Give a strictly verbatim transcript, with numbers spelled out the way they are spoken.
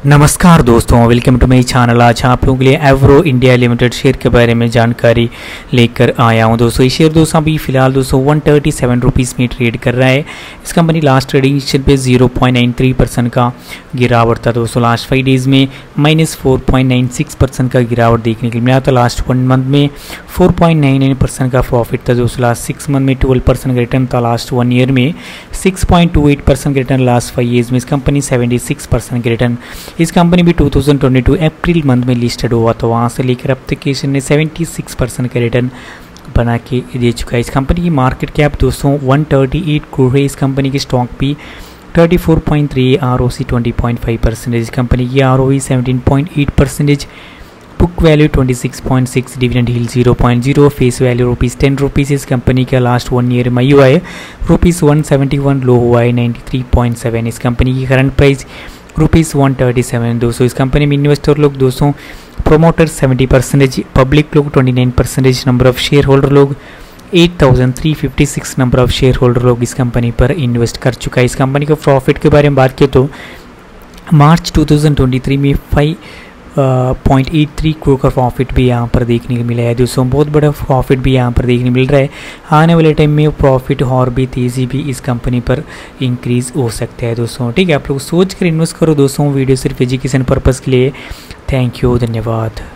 नमस्कार दोस्तों, welcome to my channel. आज आप लोगों के लिए एवरो इंडिया लिमिटेड शेयर के बारे में जानकारी लेकर आया हूं। दोस्तों ये शेयर दोस्तों अभी फिलहाल दोस्तों वन थर्टी सेवन रुपीज़ में ट्रेड कर रहा है। इस कंपनी लास्ट ट्रेडिंग सेशन पे zero point nine three percent का गिरावट था। दोस्तों लास्ट फाइव डेज़ में minus four point nine six percent का गिरावट देखने के लिए मिला। तो लास्ट वन मंथ में four point nine nine percent का प्रॉफिट था। दोस्तों लास्ट सिक्स मंथ में ट्वेल्व परसेंट का रिटर्न था। लास्ट वन ईयर में six point two eight percent का रिटर्न। लास्ट फाइव ईयर्स में इस कंपनी सेवेंटी सिक्स परसेंट का रिटर्न। इस कंपनी भी two thousand twenty two April month में लिस्टेड हुआ, तो वहाँ से लेकर अब तक इसने सेवेंटी सिक्स परसेंट का रिटर्न बना के दे चुका है। इस कंपनी की मार्केट कैप दोस्तों वन थर्टी एट करोड़ है। इस कंपनी की स्टॉक भी thirty four point three, R ओ सी ट्वेंटी पॉइंट फाइव परसेंटेज। इस कंपनी की R O E seventeen point eight percentage. Book value twenty six point six, dividend yield zero point zero, face value rupees ten rupees. इस company का last one year में हुआ है rupees one seventy one, low हुआ है ninety three point seven. इस company की current price rupees one thirty seven. दोस्तों इस कंपनी में इन्वेस्टर लोग दोस्तों प्रोमोटर सेवेंटी परसेंटेज, पब्लिक लोग twenty nine percentage, number of shareholder लोग eight thousand three fifty six number of shareholder लोग इस कंपनी पर इन्वेस्ट कर चुका है। इस कंपनी का प्रॉफिट के बारे में बात करें तो March two thousand twenty three में five point eight three crore का प्रॉफिट भी यहाँ पर देखने को मिला है। दोस्तों बहुत बड़ा प्रॉफिट भी यहाँ पर देखने मिल रहा है। आने वाले टाइम में प्रॉफिट और भी तेज़ी भी इस कंपनी पर इंक्रीज़ हो सकता है। दोस्तों ठीक है, आप लोग सोच कर इन्वेस्ट करो। दोस्तों वीडियो सिर्फ एजुकेशन पर्पज़ के लिए। थैंक यू, धन्यवाद।